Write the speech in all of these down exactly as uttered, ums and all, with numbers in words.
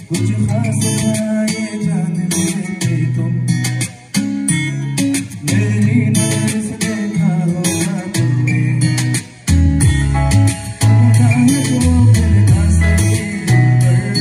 कुछ खास आए जान लेते तुम, मेरी नजर से देखा होगा तुमने, राह को करना सही पर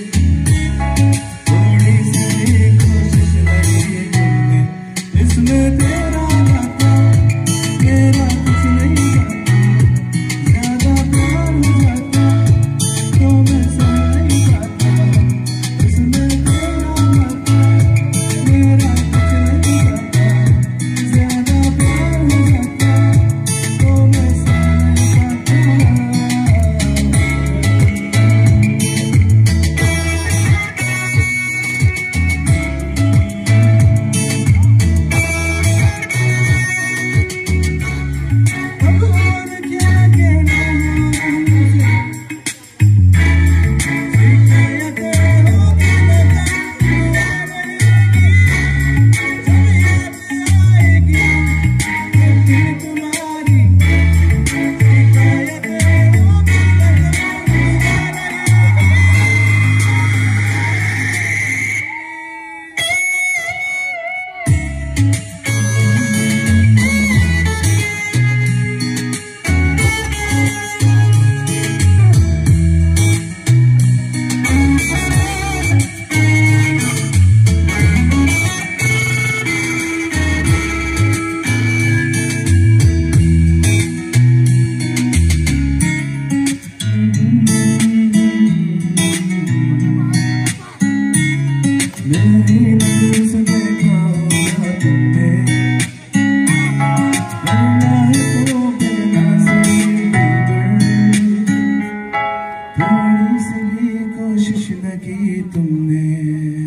थोड़ी सी कोशिश लगी तुमने, इसमें तेरा गाता मेरा कुछ नहीं गाता, ज्यादा प्यार हो जाता तो मैं सह नहीं पाता, इसमें तेरा गाता मेरा कुछ नहीं गाता, ज्यादा प्यार हो जाता तो मैं सह नहीं पाता। अब और क्या कहना मुझे, शिकायतें होगी मगर दुआ रहेगी, जब याद आएगी एक दिन तुम्हारी, शिकायतें होगी मगर दुआ रहेगी। मेरी नजर से देखा होगा तुमने, करना है तो करना सही पर थोड़ी सी भी कोशिश न की तुमने।